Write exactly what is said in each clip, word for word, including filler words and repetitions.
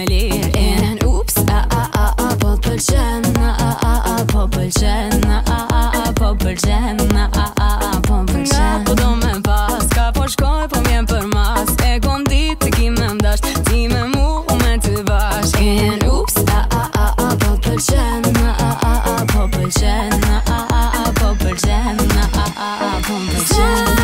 me lir in ups a a a a po pëlqen a a a po pëlqen a a a po pëlqen a a a po pëlqen po do me pas ka po shkoj po m'jem për mas e kom dit të ki me mdasht ti me mu u me të bashk in ups a a a a po pëlqen a a a a po pëlqen a a a a po pëlqen a a a a po pëlqen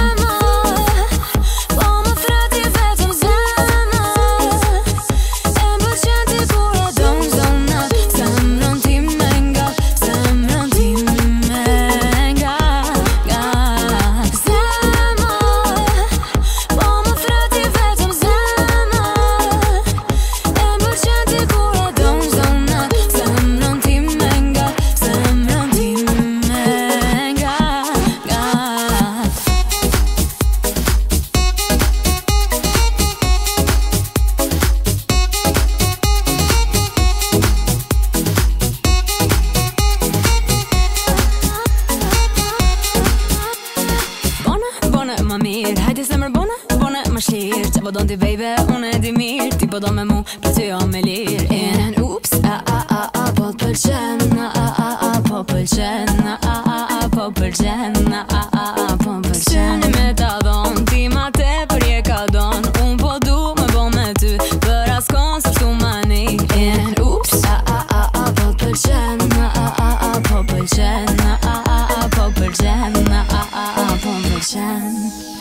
ma mirë, hajde se mërë bone, bone ma shirë që po do t'i vejve, unë e di mirë ti po do me mu, për ty jo me lirë in ups, a a a a po t'pëlqen a a a a po pëlqen a a a a po pëlqen a a a a po pëlqen me ta dhon, ti ma te për je ka don unë po du me bo me ty për as kon se shtu mani in ups, a a a a po t'pëlqen a a a a po pëlqen a a a a po pëlqen a a a a po pëlqen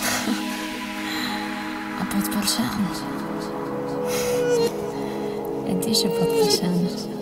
a po t'pëlqen e di që po t'pëlqen